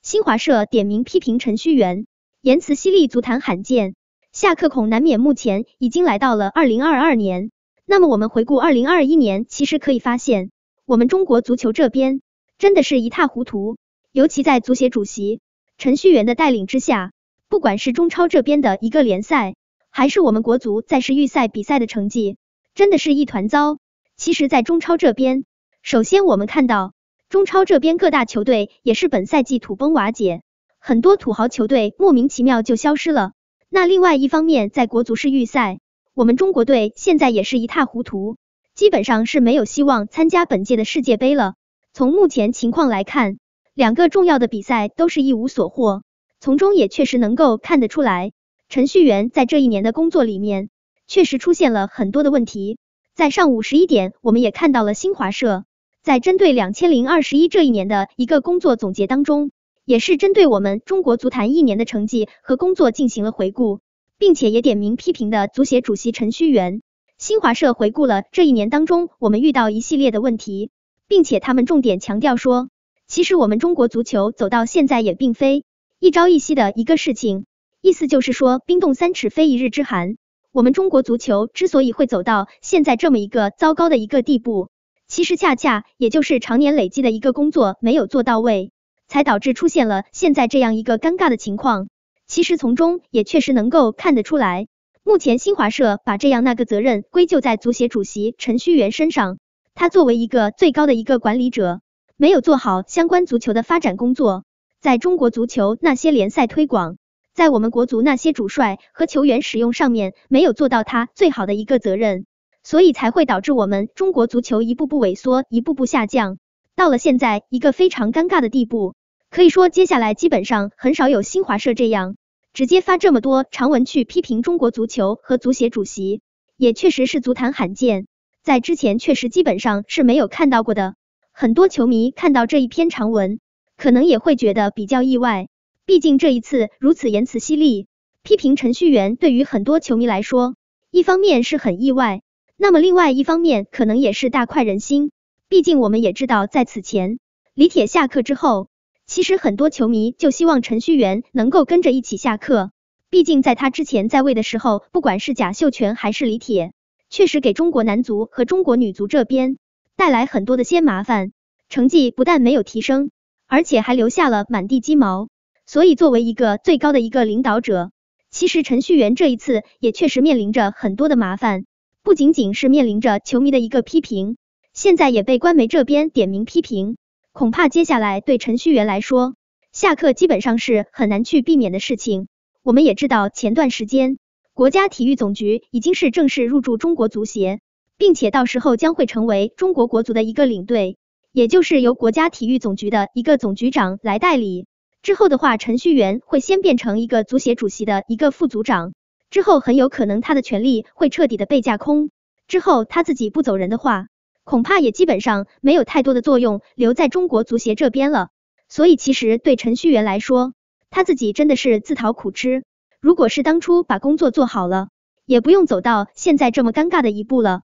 新华社点名批评程序员，言辞犀利，足坛罕见。下课恐难免。目前已经来到了2022年，那么我们回顾2021年，其实可以发现，我们中国足球这边真的是一塌糊涂，尤其在足协主席程序员的带领之下，不管是中超这边的一个联赛，还是我们国足在世预赛比赛的成绩，真的是一团糟。其实在中超这边，首先我们看到中超这边各大球队也是本赛季土崩瓦解，很多土豪球队莫名其妙就消失了。那另外一方面，在国足世预赛，我们中国队现在也是一塌糊涂，基本上是没有希望参加本届的世界杯了。从目前情况来看，两个重要的比赛都是一无所获，从中也确实能够看得出来，程序员在这一年的工作里面确实出现了很多的问题。在上午11点，我们也看到了新华社在针对2021这一年的一个工作总结当中，也是针对我们中国足坛一年的成绩和工作进行了回顾，并且也点名批评的足协主席程序员。新华社回顾了这一年当中我们遇到一系列的问题，并且他们重点强调说，其实我们中国足球走到现在也并非一朝一夕的一个事情，意思就是说冰冻三尺非一日之寒，我们中国足球之所以会走到现在这么一个糟糕的一个地步，其实恰恰也就是常年累积的一个工作没有做到位，才导致出现了现在这样一个尴尬的情况。其实从中也确实能够看得出来，目前新华社把这样那个责任归咎在足协主席程序员身上，他作为一个最高的一个管理者，没有做好相关足球的发展工作，在中国足球那些联赛推广，在我们国足那些主帅和球员使用上面没有做到他最好的一个责任，所以才会导致我们中国足球一步步萎缩，一步步下降，到了现在一个非常尴尬的地步。可以说接下来基本上很少有新华社这样直接发这么多长文去批评中国足球和足协主席，也确实是足坛罕见，在之前确实基本上是没有看到过的。很多球迷看到这一篇长文，可能也会觉得比较意外，毕竟这一次如此言辞犀利，批评程序员对于很多球迷来说，一方面是很意外，那么另外一方面可能也是大快人心。毕竟我们也知道，在此前李铁下课之后，其实很多球迷就希望程序员能够跟着一起下课，毕竟在他之前在位的时候，不管是贾秀全还是李铁，确实给中国男足和中国女足这边带来很多的些麻烦，成绩不但没有提升，而且还留下了满地鸡毛。所以作为一个最高的一个领导者，其实程序员这一次也确实面临着很多的麻烦，不仅仅是面临着球迷的一个批评，现在也被官媒这边点名批评，恐怕接下来对程序员来说，下课基本上是很难去避免的事情。我们也知道前段时间，国家体育总局已经是正式入驻中国足协，并且到时候将会成为中国国足的一个领队，也就是由国家体育总局的一个总局长来代理。之后的话，程序员会先变成一个足协主席的一个副组长，之后很有可能他的权力会彻底的被架空，之后他自己不走人的话，恐怕也基本上没有太多的作用留在中国足协这边了。所以其实对程序员来说，他自己真的是自讨苦吃，如果是当初把工作做好了，也不用走到现在这么尴尬的一步了。